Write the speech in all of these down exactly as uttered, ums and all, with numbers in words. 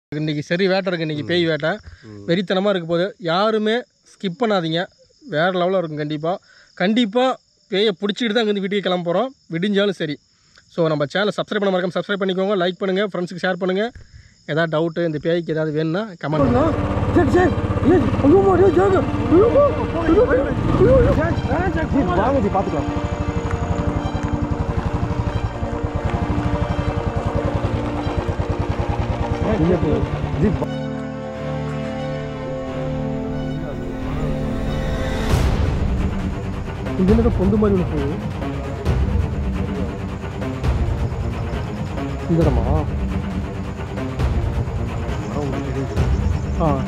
இன்னைக்கு சரி வேட்டை இருக்குது. இன்றைக்கி பேய் வேட்டை வெறித்தனமாக இருக்க போது யாருமே ஸ்கிப் பண்ணாதீங்க. வேறு லெவலில் இருக்கும். கண்டிப்பாக கண்டிப்பாக பேயை பிடிச்சிக்கிட்டு தான் அங்கேருந்து வீட்டுக்கு கிளம்ப போகிறோம். விடிஞ்சாலும் சரி. ஸோ நம்ம சேனல் சப்ஸ்கிரைப் பண்ண மறக்காம சப்ஸ்கிரைப் பண்ணிக்கோங்க, லைக் பண்ணுங்கள், ஃப்ரெண்ட்ஸுக்கு ஷேர் பண்ணுங்கள். ஏதாவது டவுட்டு இந்த பேய்க்கு ஏதாவது வேணும்னா கமெண்ட் பண்ணுங்கள். பார்த்துக்கலாம். இந்த பொந்து மாதிரி ஒன்று போகுது. இந்த இடமா? ஆ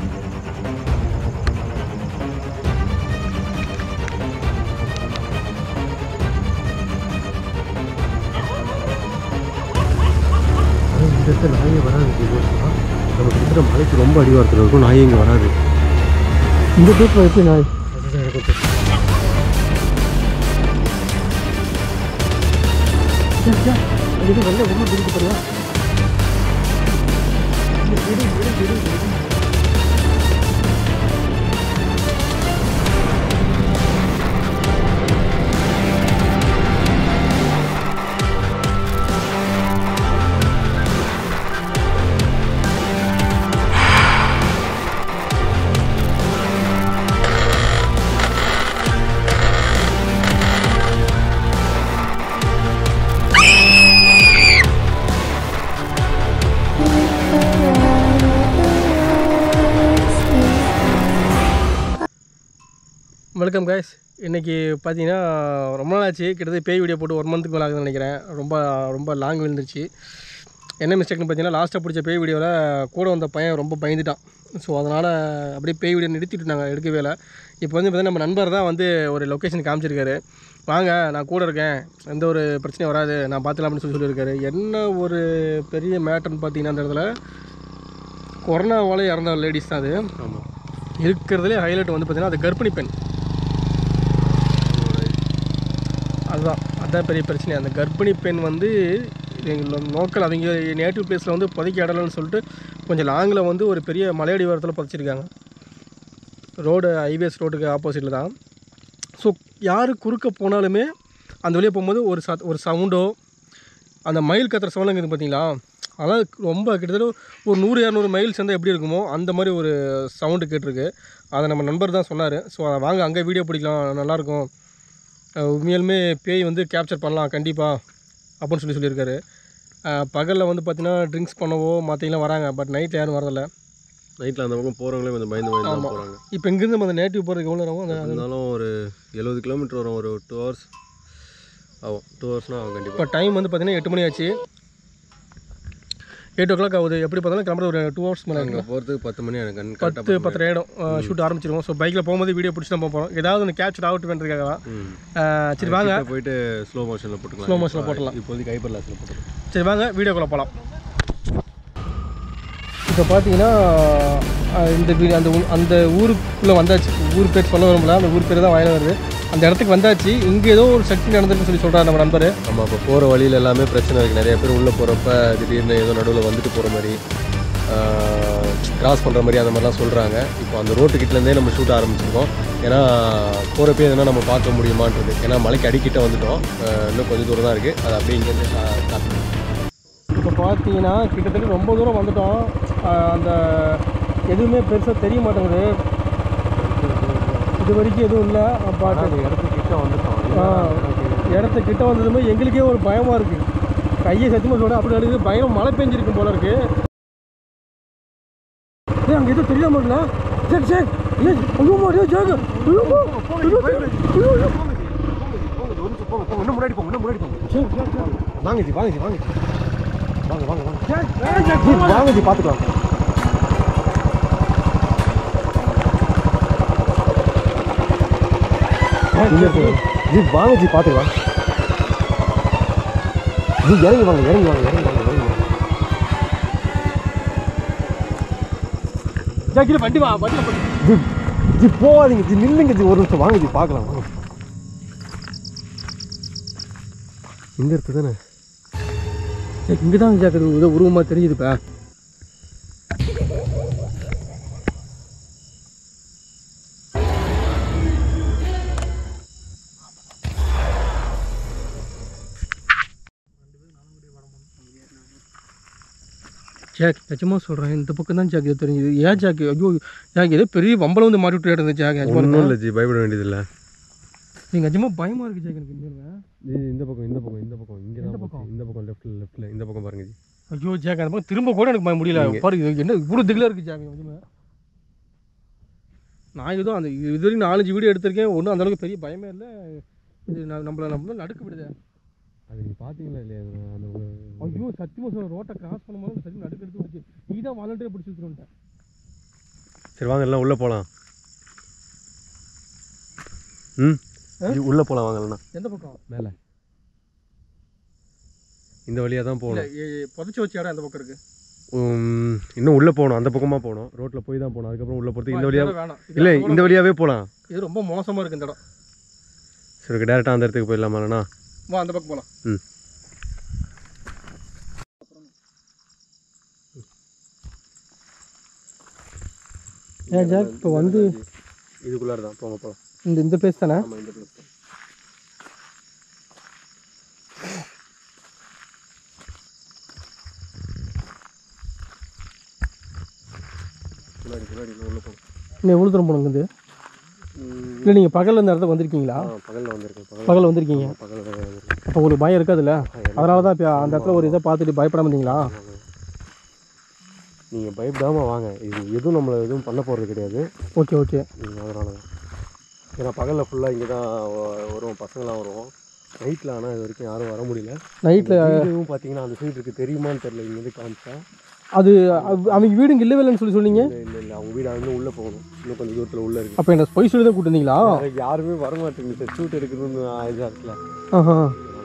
இந்த இடத்துல நாயே வராது. நம்ம இருக்கிற மலைக்கு ரொம்ப அடிவாரத்தில் இருக்கும். நாயே இங்கே வராது. இந்த டூப்பில் எப்படி நாய்? அதுதான் எனக்கு அது வெள்ளை ஒன்றும் பிடிக்க போறியா? Welcome guys. இன்றைக்கி பார்த்தீங்கன்னா ரொம்ப நாள் ஆச்சு. கிட்டத்தட்ட பேய் வீடியோ போட்டு ஒன் மந்த்துக்கு மேலே ஆகுதுன்னு நினைக்கிறேன். ரொம்ப ரொம்ப லாங் விழுந்துருச்சு. என்ன மிஸ்டேக்னு பார்த்தீங்கன்னா லாஸ்ட்டாக பிடிச்ச பேய் வீடியோவில் கூட வந்த பையன் ரொம்ப பயந்துட்டான். ஸோ அதனால் அப்படியே பேய் வீடியோ நிறுத்திட்டு நாங்கள் எடுக்கவே இல்லை. இப்போ வந்து பார்த்தீங்கன்னா நம்ம நண்பர் தான் வந்து ஒரு லொக்கேஷன் காமிச்சிருக்காரு. வாங்க நான் கூட இருக்கேன், எந்த ஒரு பிரச்சனையும் வராது, நான் பார்த்துக்கலாம் அப்படின்னு சொல்லி சொல்லியிருக்காரு. என்ன ஒரு பெரிய மேட்டர்னு பார்த்தீங்கன்னா அந்த இடத்துல கொரோனாவால் இறந்த லேடிஸ் தான் அது. ஆமாம், இருக்கிறதுலே ஹைலைட் வந்து பார்த்திங்கன்னா அது கர்ப்பிணி பெண். அதுதான் அதுதான் பெரிய பிரச்சனை. அந்த கர்ப்பிணி பெண் வந்து எங்கள் லோக்கல் அவங்க நேட்டிவ் பிளேஸில் வந்து புதைக்க இடலன்னு சொல்லிட்டு கொஞ்சம் லாங்கில் வந்து ஒரு பெரிய மலையடி வாரத்தில் புதைச்சிருக்காங்க. ரோடு ஹைவேஸ் ரோட்டுக்கு ஆப்போசிட்டில் தான். ஸோ யார் குறுக்க போனாலுமே அந்த வழியாக போகும்போது ஒரு ச ஒரு சவுண்டோ அந்த மயில் கத்துற சவுண்ட் இருக்குது பார்த்தீங்களா, அதெல்லாம் ரொம்ப கிட்டத்தட்ட ஒரு நூறு இரநூறு மைல் சேர்ந்தால் எப்படி இருக்குமோ அந்த மாதிரி ஒரு சவுண்டு கேட்டிருக்கு. அதை நம்ம நண்பர் தான் சொன்னார். ஸோ அதை வாங்க அங்கே வீடியோ பிடிக்கலாம், நல்லாயிருக்கும், உண்மையாலுமே பேய் வந்து கேப்சர் பண்ணலாம் கண்டிப்பாக அப்படின்னு சொல்லி சொல்லியிருக்காரு. பகலில் வந்து பார்த்திங்கன்னா ட்ரிங்க்ஸ் பண்ணவோ மற்றவங்களாம் வராங்க. பட் நைட்டில் யாரும் வரதில்லை. நைட்டில் அந்த பக்கம் போகிறவங்களே கொஞ்சம் பயந்து பயந்து தான் போகிறாங்க. இப்போ இங்கேருந்து நம்ம அந்த நேட்டிவ் போகிறதுக்கு எவ்வளோ நேரம்? இருந்தாலும் ஒரு எழுபது கிலோமீட்டர் வரும், ஒரு டூ ஹவர்ஸ் ஆகும். டூ ஹவர்ஸ்னால் ஆகும் கண்டிப்பாக. இப்போ டைம் வந்து பார்த்திங்கன்னா எட்டு மணி ஆச்சு, எயிட் ஓ கிளாக் ஆகுது. எப்படி பார்த்தாலும் கிளம்புற ஒரு டூ ஹவர்ஸ் மேலே அங்கே போகிறதுக்கு பத்து மணி எனக்கு பத்து பத்தரை ஆகிடும். ஷூட் ஆரம்பிச்சிருவோம். ஸோ பைக்கில் போகும்போது வீடியோ பிடிச்சி தான் போகிறோம். ஏதாவது ஒன்று கேப்சர் ஆகட்டு பண்ணுறதுக்காக தான். சரி வாங்க போயிட்டு ஸ்லோ மோஷனில் போட்டுக்கலாம். ஸ்லோ மோஷனில் போட்டலாம். இப்போதைக்கு ஹைப்பர் லாஸில் போட்டுக்கலாம். சரி வாங்க வீடியோக்குள்ளே போகலாம். இப்போ பார்த்தீங்கன்னா இந்த அந்த அந்த ஊருக்குள்ளே வந்தாச்சு. ஊர் பேர் சொல்ல வரும்ல, அந்த ஊர் பேர் தான் வாயில வருது. அந்த இடத்துக்கு வந்தாச்சு. இங்கே ஏதோ ஒரு சக்தி நடந்துருக்குன்னு சொல்லி சொல்கிறார் நம்ம நண்பர். நம்ம இப்போ போகிற வழியில் எல்லாமே பிரச்சனை இருக்குது. நிறைய பேர் உள்ளே போகிறப்ப திடீர்னு ஏதோ நடுவில் வந்துட்டு போகிற மாதிரி, கிராஸ் பண்ணுற மாதிரி அந்த மாதிரிலாம் சொல்கிறாங்க. இப்போ அந்த ரோட்டுக்கிட்டேருந்தே நம்ம ஷூட் ஆரம்பிச்சிருக்கோம். ஏன்னா போகிறப்பே எதுனா நம்ம பார்க்க முடியுமான்றது. ஏன்னா மலைக்கு அடிக்கிட்ட வந்துட்டோம், இன்னும் கொஞ்சம் தூரம் தான் இருக்குது. அது அப்படியே இங்கேருந்து ஸ்டார்ட் பண்ணுவோம். இப்போ பார்த்தீங்கன்னா கிட்டத்தட்ட ரொம்ப தூரம் வந்துட்டோம். அந்த எதுவுமே பெருசாக தெரிய மாட்டேங்குது. இது வரைக்கும் எதுவும் இல்லை. பாட்டு இடத்துக்கிட்ட வந்துட்டோம். இடத்துக்கிட்ட வந்ததுமே எங்களுக்கே ஒரு பயமாக இருக்குது. கையை சத்தியமாக சொல்ல அப்படி அழுது பயம். மழை பெஞ்சிருக்கும் போல இருக்கு. ஏ அங்கே எதுவும் தெரியாம இருக்குல்ல? சரி சரி ஏ ஐயோ மாடியோ ஜாக இன்னும் முன்னாடி போங்க, இன்னும் முன்னாடி போங்க. வாங்க ஜி வாங்க ஜி வாங்க வாங்க வாங்க வாங்க வாங்க ஜி பார்த்துக்கலாம். ஜி வாங்க ஜி பார்த்துக்கலாம். ஜி இறங்கி வாங்க இறங்கி வாங்க இறங்கி வாங்க இறங்கி வாங்க. ஜி வண்டி வா வண்டி ஜி ஜி போகாதீங்க ஜி, நில்லுங்க ஜி, ஒரு நிமிஷம் வாங்க ஜி பார்க்கலாம். வாங்க இந்த இடத்து தானே இங்கே தான் ஜாக்கிரதை உருவமாக தெரியுதுப்பா. ஜாக் நிஜமாக சொல்கிறேன், இந்த பக்கம் தான் ஜாக் இது தெரிஞ்சுது. ஏன் ஜாக்? ஐயோ ஜாக் ஏதோ பெரிய வம்பளம் வந்து மாட்டி விட்டு இருந்தது ஜாக். ஒன்றும் இல்லை ஜி, பயப்பட வேண்டியதில்லை. நீங்கள் நிஜமாக பயமாக இருக்குது ஜாக் எனக்கு. ஜி இந்த பக்கம் இந்த பக்கம் இந்த பக்கம் இங்கே தான் பக்கம், இந்த பக்கம் லெஃப்ட்டில் லெஃப்ட்டில் இந்த பக்கம் பாருங்க ஜி. ஐயோ ஜாக் அந்த பக்கம் திரும்ப கூட எனக்கு முடியல பாரு. இது என்ன இவ்வளோ திகிலாக இருக்குது ஜாக் நிஜமாக. நான் ஏதோ அந்த இது வரைக்கும் நாலஞ்சு வீடியோ எடுத்திருக்கேன், ஒன்றும் அந்தளவுக்கு பெரிய பயமே இல்லை. இது நான் நம்மளை நம்மள நடுக்க விடுதே. அது நீங்கள் பார்த்தீங்களா இல்லையா அந்த? ஐயோ சத்தியமாக சொல்ல, ரோட்டை கிராஸ் பண்ணும்போது சரி நடுக்க எடுத்து விடுச்சு. நீ தான் வாலண்டியர் பிடிச்சி வச்சுருன்ட்டேன். சரி வாங்க எல்லாம் உள்ளே போகலாம். ம் உள்ளே போகலாம் வாங்கலண்ணா. எந்த பக்கம்? மேலே இந்த வழியாக தான் போகணும். புதைச்சி வச்ச இடம் எந்த பக்கம் இருக்குது? இன்னும் உள்ளே போகணும், அந்த பக்கமாக போகணும். ரோட்டில் போய் தான் போகணும். அதுக்கப்புறம் உள்ளே போகிறதுக்கு இந்த வழியாக வேணாம். இல்லை இந்த வழியாகவே போகலாம். இது ரொம்ப மோசமாக இருக்குது இந்த இடம். சரி டேரெக்டாக அந்த இடத்துக்கு போயிடலாமாண்ணா? வா அந்த பக்கம் போகலாம். ம் ஏன் ஜாக் இப்போ வந்து இதுக்குள்ளார தான் போங்க போகலாம். இந்த இந்த பிளேஸ் தானே? ஆமாம் இந்த பிளேஸ் தான். முன்னாடி முன்னாடி உள்ளே போகணும். இன்னும் எவ்வளோ தூரம் போகணும் இது? இல்லை நீங்கள் பகலில் இந்த இடத்துக்கு வந்திருக்கீங்களா? பகலில் வந்திருக்கேன். பகலில் வந்திருக்கீங்க. பகலில் அப்போ உங்களுக்கு பயம் இருக்காதுல்ல? அதனால தான் இப்போ அந்த இடத்துல ஒரு இதை பார்த்துட்டு பயப்படாம இருந்தீங்களா? நீங்கள் பயப்படாமல் வாங்க. இது எதுவும் நம்மளை எதுவும் பண்ண போகிறது கிடையாது. Okay okay. அதனால தான். ஏன்னா பகலில் ஃபுல்லாக இங்கே தான் வருவோம், பசங்களாம் வருவோம். நைட்டில் ஆனால் இது வரைக்கும் யாரும் வர முடியல. நைட்டில் எதுவும் பார்த்தீங்கன்னா அந்த சைடு இருக்குது, தெரியுமான்னு தெரில. இங்கேருந்து காமிச்சா அது அவங்க வீடு இங்கே இல்லவே இல்லைன்னு சொல்லி சொன்னீங்க. இல்லை இல்லை இல்லை அவங்க வீடு அங்கே உள்ளே போகணும். இன்னும் கொஞ்சம் தூரத்தில் உள்ளே இருக்குது. அப்போ என்ன பொய் சொல்லி தான் கூட்டிருந்தீங்களா? யாருமே வரமாட்டேங்குது சார், ஷூட் எடுக்கணும்னு இதாக இருக்குல்ல. ஆஹா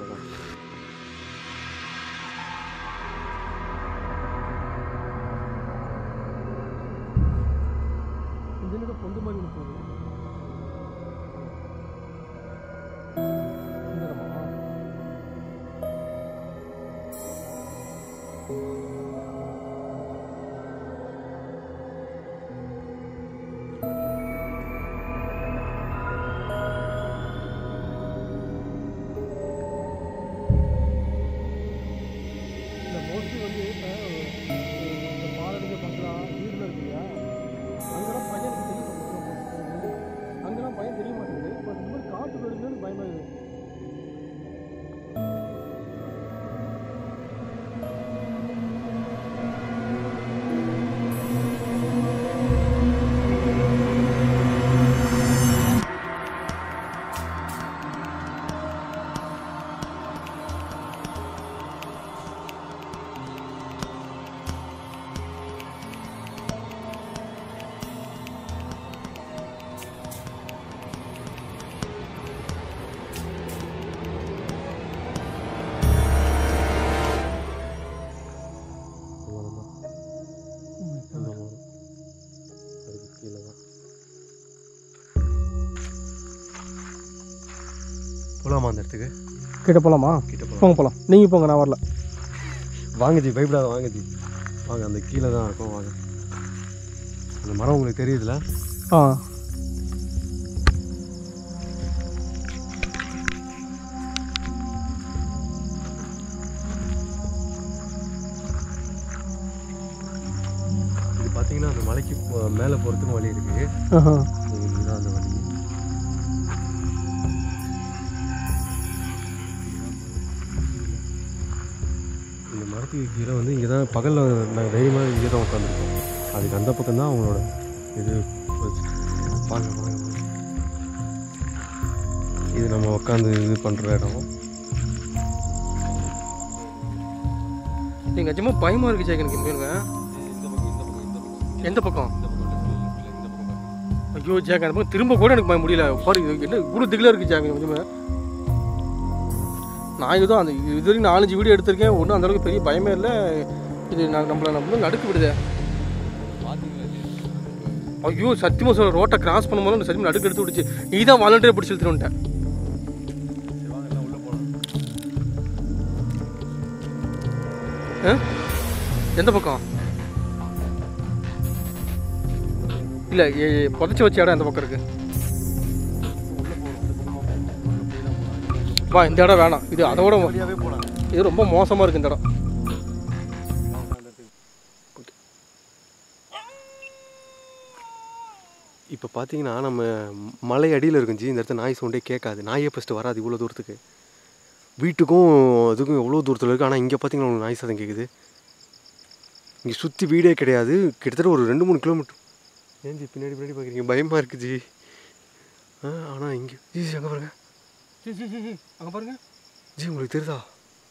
பொந்து மாதிரி போகுது. மோஸ்ட்லி வந்து இந்த பாலடிக்க பங்களா வீட்டில் இருக்கு இல்லையா, அங்கெல்லாம் பையன் எனக்கு தெரிய மாட்டேங்குது. அங்கெல்லாம் பையன் தெரிய மாட்டேங்குது. பட் இந்த மாதிரி காட்டு போயிடுதுன்னு பயமாக இருக்குது. போகலாமா அந்த இடத்துக்கு? கிட்ட போகலாமா? கிட்ட போங்க போகலாம். நீங்கள் போங்க, நான் வரல. வாங்க ஜி, பயப்படாத வாங்க ஜி. வாங்க அந்த கீழே தான் இருக்கும். வாங்க. அந்த மரம் உங்களுக்கு தெரியுதுல? ஆ இது பார்த்தீங்கன்னா அந்த மலைக்கு மேலே போகிறதுக்கு வழி இருக்குது. இதுதான் அந்த வழி. இந்த மரத்துக்கு கீழே வந்து இங்கே தான் பகலில் நாங்கள் தைரியமாக இங்கே தான் உட்காந்துருக்கோம். அதுக்கு அந்த பக்கம் தான் அவங்களோட இது. வாங்க வாங்க வாங்க. இது நம்ம உட்காந்து இது பண்ணுற இடம். நீங்கள் நிஜமாக பயமாக இருக்குது ஜாக் எனக்கு. போயிருங்க. எந்த பக்கம்? ஐயோ ஜாக் அந்த பக்கம் திரும்ப கூட எனக்கு முடியல பாரு. இது என்ன இவ்வளோ திகிலாக இருக்குது ஜாக் நிஜமாக. நான் ஏதோ அந்த இது வரைக்கும் நாலஞ்சு வீடியோ எடுத்திருக்கேன், ஒன்றும் அந்தளவுக்கு பெரிய பயமே இல்லை. இது நான் நம்மளை நம்மளும் நடுக்க விடுதே. ஐயோ சத்தியமாக சொல்ல, ரோட்டை கிராஸ் பண்ணும்போது சத்தியமாக நடுக்க எடுத்து விடுச்சு. நீ தான் வாலண்டியர் பிடிச்சி எடுத்துருன்ட்டேன். எந்த பக்கம்? இல்லை புதைச்சி வச்ச இடம் எந்த பக்கம் இருக்குது? வா இந்த இடம் வேணாம். இது அதோட இது ரொம்ப மோசமாக இருக்குது இந்த இடம். இப்போ பார்த்தீங்கன்னா நம்ம மலை அடியில் இருக்கும் ஜி. இந்த இடத்துல நாய் சவுண்டே கேட்காது. நாயே ஃபஸ்ட்டு வராது இவ்வளோ தூரத்துக்கு. வீட்டுக்கும் அதுக்கும் எவ்வளோ தூரத்தில் இருக்குது. ஆனால் இங்கே பார்த்தீங்கன்னா உங்களுக்கு நாய் சத்தம் கேட்குது. இங்கே சுற்றி வீடே கிடையாது. கிட்டத்தட்ட ஒரு ரெண்டு மூணு கிலோமீட்டர். ஏன் ஜி பின்னாடி பின்னாடி பார்க்குறீங்க? பயமாக இருக்குது ஜி. ஆ ஆனால் இங்கே ஜி ஜி அங்கே பாருங்க. ஜி ஜி ஜி ஜி அங்கே பாருங்க ஜி உங்களுக்கு தெரியுதா?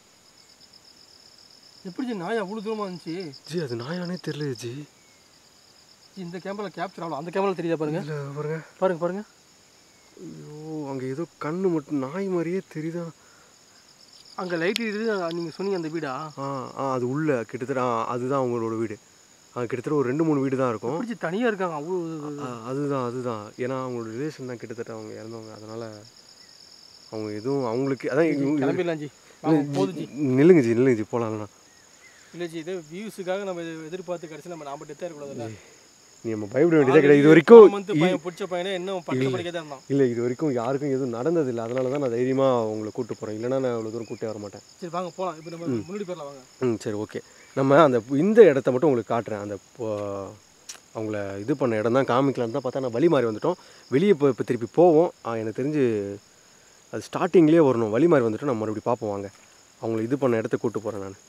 எப்படி ஜி நாய் அவ்வளோ தூரமாக இருந்துச்சு? ஜி அது நாயானே தெரியல ஜி. இந்த கேமரா கேப்சர் ஆகலாம். அந்த கேமரா தெரியுதா பாருங்க? இல்லை பாருங்க பாருங்க பாருங்க. ஐயோ அங்கே ஏதோ கண்ணு மட்டும் நாய் மாதிரியே தெரியுதா? அங்கே லைட் இருக்குது. நீங்கள் சொன்னீங்க அந்த வீடா? ஆ ஆ அது உள்ள கிட்டத்தட்ட அதுதான் அவங்களோட வீடு. அது கிட்டத்தட்ட ஒரு ரெண்டு மூணு வீடு தான் இருக்கும். எப்படி தனியாக இருக்காங்க அவ்வளோ? அதுதான் அதுதான் ஏன்னா அவங்களோட ரிலேஷன் தான் கிட்டத்தட்ட அவங்க இறந்தவங்க. அதனால் அவங்க எதுவும் அவங்களுக்கு அதான் கிளம்பிடலாம் ஜி. போதும் ஜி. நில்லுங்க ஜி நில்லுங்க ஜி போகலாம்ண்ணா. இல்லை ஜி இதே வியூஸுக்காக நம்ம எதிர்பார்த்து கிடச்சி நம்ம நாம டெத்தாக இருக்கக்கூடாதுல்ல. நீ நம்ம பயப்பட வேண்டியதே கிடையாது. இது வரைக்கும் பையன் பிடிச்ச பையனே இன்னும் பட்டு படிக்கதான் இருந்தான். இல்லை இது வரைக்கும் யாருக்கும் எதுவும் நடந்ததில்லை. அதனால தான் நான் தைரியமாக உங்களை கூப்பிட்டு போகிறேன். இல்லைனா நான் அவ்வளோ தூரம் கூப்பிட்டே வர மாட்டேன். சரி வாங்க போகலாம். இப்போ நம்ம முன்னாடி போயிடலாம் வாங்க. ம் சரி ஓகே. நம்ம அந்த இந்த இடத்த மட்டும் உங்களுக்கு காட்டுறேன். அந்த அவங்கள இது பண்ண இடம் தான் காமிக்கலான்னு தான் பார்த்தா நான் வழி மாறி வந்துட்டோம். வெளியே இப்போ இப்போ திருப்பி போவோம். எனக்கு தெரிஞ்சு அது ஸ்டார்டிங்லேயே வரணும். வழி மாறி வந்துட்டோம். நம்ம மறுபடியும் பார்ப்போம் வாங்க. அவங்கள இது பண்ண இடத்த கூப்பிட்டு போகிறேன் நான்.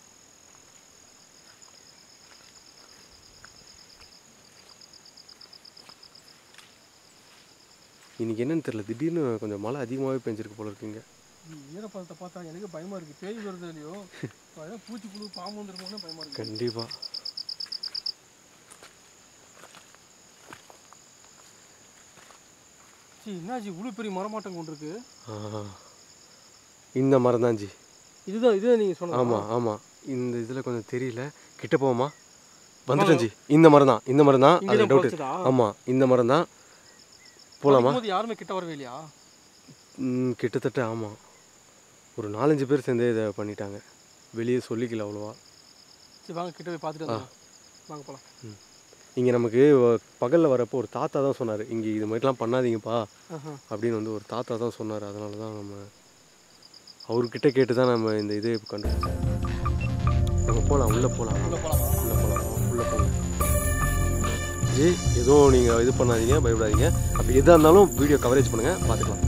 இன்றைக்கி என்னன்னு தெரியல, திடீர்னு கொஞ்சம் மழை அதிகமாகவே பெஞ்சிருக்கு போல இருக்குங்க. ஈரப்பதத்தை பார்த்தா எனக்கு பயமாக இருக்குது. பேய் வருது இல்லையோ, பூச்சி புழு பாம்பு வந்துருக்கோன்னு பயமாக இருக்குது. கண்டிப்பாக ஜி என்னாச்சு இவ்வளோ பெரிய மரமாட்டம் கொண்டு இருக்கு? இந்த மரம் தான் ஜி. இதுதான் இதுதான் நீங்கள் சொன்னது? ஆமாம் ஆமாம். இந்த இதில் கொஞ்சம் தெரியல. கிட்ட போமா வந்துட்டேன் ஜி. இந்த மரம் தான் இந்த மரம் தான் அது டவுட்டு. ஆமாம் இந்த மரம் தான். போகலாமா? யாருமே கிட்ட வரவே இல்லையா? ம் கிட்டத்தட்ட ஆமாம். ஒரு நாலஞ்சு பேர் சேர்ந்தே இதை பண்ணிட்டாங்க. வெளியே சொல்லிக்கல அவ்வளோவா. சரி வாங்க கிட்ட போய் பார்த்துட்டு வாங்க போகலாம். ம் இங்கே நமக்கு பகலில் வரப்போ ஒரு தாத்தா தான் சொன்னார், இங்கே இது மாதிரிலாம் பண்ணாதீங்கப்பா அப்படின்னு வந்து ஒரு தாத்தா தான் சொன்னார். அதனால தான் நம்ம அவர்கிட்ட கேட்டு தான் நம்ம இந்த இதே கண்டுபிடிச்சோம். நம்ம போகலாம் உள்ளே போகலாம் உள்ளே போகலாம் உள்ளே போகலாம் உள்ளே போகலாம். ஜி எதுவும் நீங்கள் இது பண்ணாதீங்க, பயப்படாதீங்க. அப்படி எதாக இருந்தாலும் வீடியோ கவரேஜ் பண்ணுங்கள், பார்த்துக்கலாம்.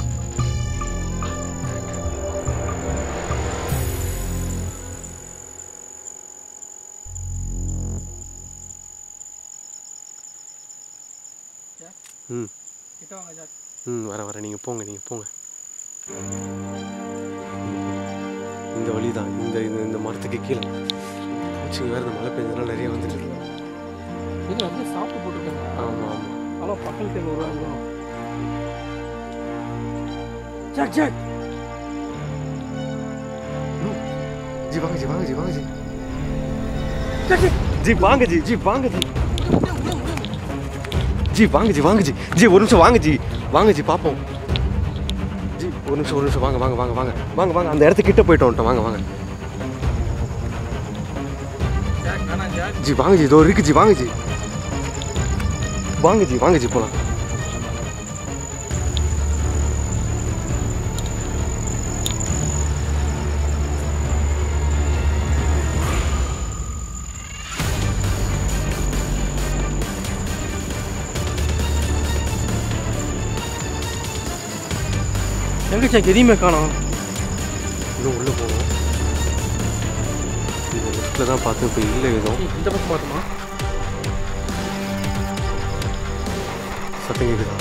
ம் ம் வர வர நீங்கள் போங்க நீங்கள் போங்க. இந்த வழி தான். இந்த இந்த மரத்துக்கு கீழே பூச்சிங்க வேறு இந்த மழை பெஞ்சதுனால நிறைய வந்துட்டு இருக்கு. சாப்பிட்டு போட்டுருக்காங்க. ஆமாம் ஆமாம். ஆனால் பக்கல் தேர்வு வருவாங்க. ஜாக் ஜாக் ஜி வாங்க ஜி வாங்க ஜி வாங்க ஜி ஜி வாங்க ஜி ஜி வாங்க ஜி ஜி வாங்க ஜி வாங்க ஜி ஜி ஒரு நிமிஷம் வாங்க ஜி வாங்க ஜி பார்ப்போம். ஜி ஒரு நிமிஷம் ஒரு நிமிஷம் வாங்க வாங்க வாங்க வாங்க வாங்க வாங்க அந்த இடத்துக்கு கிட்ட போயிட்டு வந்துட்டோம். வாங்க வாங்க ஜி வாங்க ஜி. இதோ இருக்கு ஜி. வாங்க ஜி வாங்க ஜி வாங்க ஜி போகலாம். எங்கே சார் எதையுமே காணோம். இன்னும் உள்ளே போவோம். இந்த லிஃப்ட்டில் தான் பார்த்து இப்போ இல்லை எதுவும். இந்த பக்கம் பார்த்துமா சத்தம் கேட்குதா?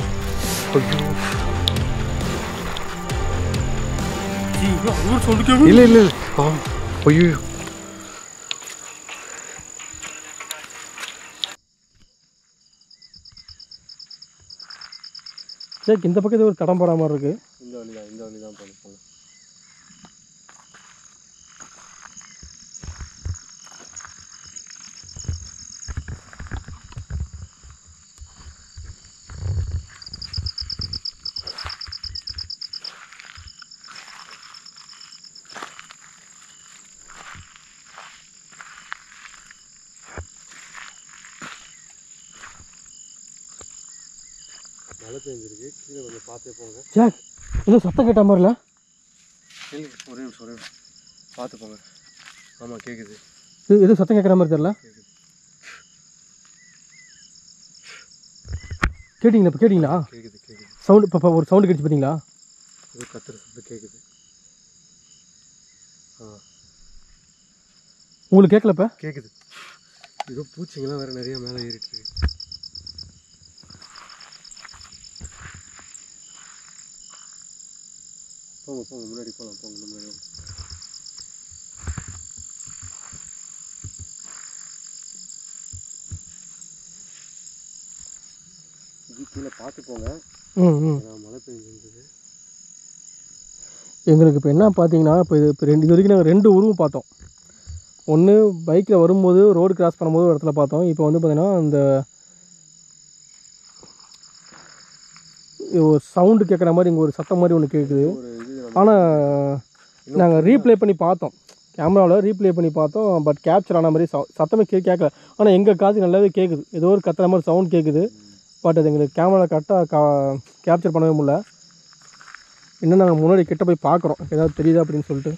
இல்லை இல்லை இல்லை ஆ ஐயோ சார் இந்த பக்கம் ஒரு தடம் போடாம இருக்கு. இந்த வழி தான் இந்த வழி தான் போகணும். மழை பெஞ்சிருக்கு, கீழே கொஞ்சம் பார்த்தே போங்க. சார் ஏதோ சத்தம் கேட்ட மாதிரில. இல்லை ஒரே நிமிஷம் ஒரே நிமிஷம் பார்த்து போங்க. ஆமாம் கேட்குது. இது எதுவும் சத்தம் கேட்குற மாதிரி தெரியல. கேட்டிங்களா இப்போ கேட்டிங்களா? கேட்குது கேட்குது. சவுண்டு இப்போ ஒரு சவுண்டு கேட்டு பார்த்தீங்களா? ஏதோ கத்துற சவுண்டு கேட்குது. ஆ உங்களுக்கு கேட்கலப்ப? கேட்குது. ஏதோ பூச்சிங்கெல்லாம் வேறு நிறைய மேலே ஏறிட்டு இருக்கு. போங்க போங்க முன்னாடி போகலாம் போங்க முன்னாடி. இது கீழே பார்த்து போங்க. ம் ம் மழை பெய்ஞ்சிருந்தது. எங்களுக்கு இப்போ என்ன பார்த்தீங்கன்னா இப்போ இது இப்போ ரெண்டு இது வரைக்கும் நாங்கள் ரெண்டு உருவம் பார்த்தோம். ஒன்று பைக்கில் வரும்போது ரோடு கிராஸ் பண்ணும்போது ஒரு இடத்துல பார்த்தோம். இப்போ வந்து பார்த்திங்கன்னா அந்த ஒரு சவுண்டு கேட்குற மாதிரி இங்கே ஒரு சத்தம் மாதிரி ஒன்று கேட்குது. ஆனால் நாங்கள் ரீப்ளே பண்ணி பார்த்தோம், கேமராவில் ரீப்ளே பண்ணி பார்த்தோம். பட் கேப்சர் ஆன மாதிரி ச சத்தமே கே கேட்கல. ஆனால் எங்கள் காது நல்லாவே கேட்குது. ஏதோ ஒரு கத்துற மாதிரி சவுண்ட் கேட்குது. பட் அது எங்களுக்கு கேமராவில் கரெக்டாக கா கேப்சர் பண்ணவே முடியல. இன்னும் நாங்கள் முன்னாடி கிட்ட போய் பார்க்குறோம் ஏதாவது தெரியுதா அப்படின்னு சொல்லிட்டு.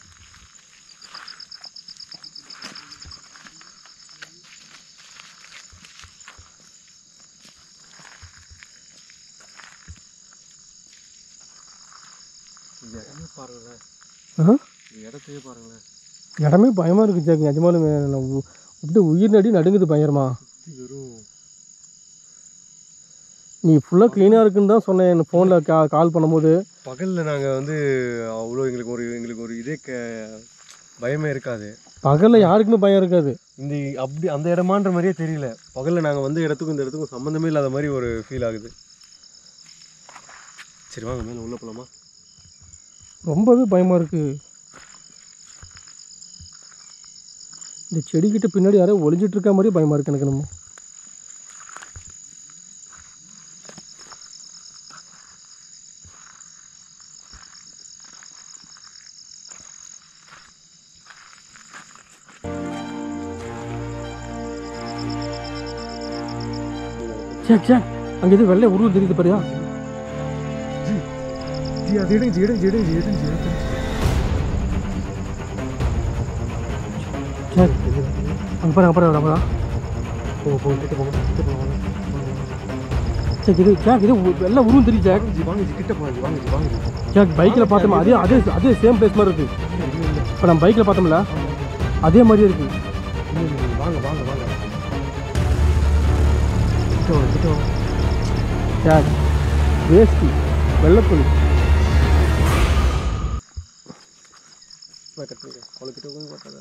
இடமே பாருங்களேன். ஆ இடத்தையே பாருங்களேன். இடமே பயமாக இருக்குது ஜாக்கு. நிஜமாலுமே அப்படியே உயிர் நடி நடுங்குது பயங்கரமா. வெறும் நீ ஃபுல்லாக க்ளீனாக இருக்குன்னு தான் சொன்னேன் என் ஃபோனில் கா கால் பண்ணும்போது. பகலில் நாங்கள் வந்து அவ்வளோ எங்களுக்கு ஒரு எங்களுக்கு ஒரு இதே க பயமே இருக்காது. பகலில் யாருக்குமே பயம் இருக்காது. இந்த அப்படி அந்த இடமான்ற மாதிரியே தெரியல. பகலில் நாங்கள் வந்து இடத்துக்கும் இந்த இடத்துக்கும் சம்மந்தமே இல்லாத மாதிரி ஒரு ஃபீல் ஆகுது. சரி வாங்க மேலே உள்ளே போகலாமா? ரொம்பவே பயமாக இருக்குது. இந்த செடிக்கிட்ட பின்னாடி யாரோ ஒளிஞ்சிட்டு இருக்க மாதிரி பயமாக இருக்குது எனக்கு. நம்ம சேக் சேக் அங்கே எதுவும் வெள்ளை உருவம் தெரியுது பாரியா? அது எடுங்க எடுங்க எடுங்க எடுங்க சேக் அங்கே பாருங்க அப்புறம் அப்புறம் போங்க போங்க கிட்ட போங்க கிட்ட போங்க. சேக் இது சேக் இது வெள்ளை உருவம் தெரியுது சேக். ஜி வாங்க ஜி கிட்ட போங்க ஜி வாங்க ஜி வாங்க ஜி. சேக் பைக்கில் பார்த்தோமா அதே அதே அதே சேம் பிளேஸ் மாதிரி இருக்குது. இப்போ நம்ம பைக்கில் பார்த்தோம்ல அதே மாதிரியே இருக்குது. வாங்க வாங்க வாங்க கிட்ட வாங்க கிட்ட வாங்க. சேக் வேஷ்டி வெள்ளைப்புலி கட்டுங்க அவ்வளோ கிட்ட போய் பார்த்தாத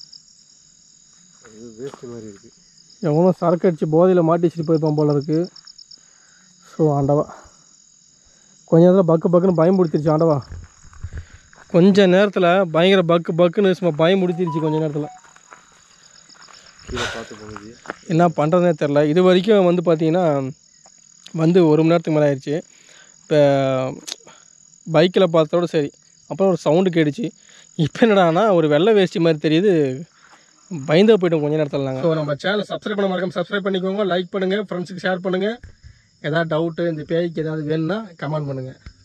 இது வேஸ்ட்டு மாதிரி இருக்குது. எவனோ சரக்கு அடித்து போதையில் மாட்டி வச்சுட்டு போயிருப்பான் போல இருக்குது. ஸோ ஆண்டவா கொஞ்ச நேரத்தில் பக்கு பக்குன்னு பயம் பிடிச்சிருச்சு. ஆண்டவா கொஞ்ச நேரத்தில் பயங்கர பக்கு பக்குன்னு சும்மா பயம் பிடிச்சிருச்சு. கொஞ்ச நேரத்தில் கீழே பார்த்து போகுது. என்ன பண்ணுறதுனே தெரில. இது வரைக்கும் வந்து பார்த்திங்கன்னா வந்து ஒரு மணி நேரத்துக்கு மேலே ஆயிடுச்சு. இப்போ பைக்கில் பார்த்தோட சரி, அப்புறம் ஒரு சவுண்டு கேட்டுச்சு. இப்போ என்னடானா ஒரு வெள்ளை வேஷ்டி மாதிரி தெரியுது. பயந்து போய்ட்டோம் கொஞ்ச நேரத்தில் நாங்கள். ஸோ நம்ம சேனலை சப்ஸ்கிரைப் பண்ண மறக்காம சப்ஸ்கிரைப் பண்ணிக்கோங்க, லைக் பண்ணுங்கள், ஃப்ரெண்ட்ஸுக்கு ஷேர் பண்ணுங்கள். எதாவது டவுட்டு இந்த பேய்க்கு ஏதாவது வேணும்னா கமெண்ட் பண்ணுங்கள்.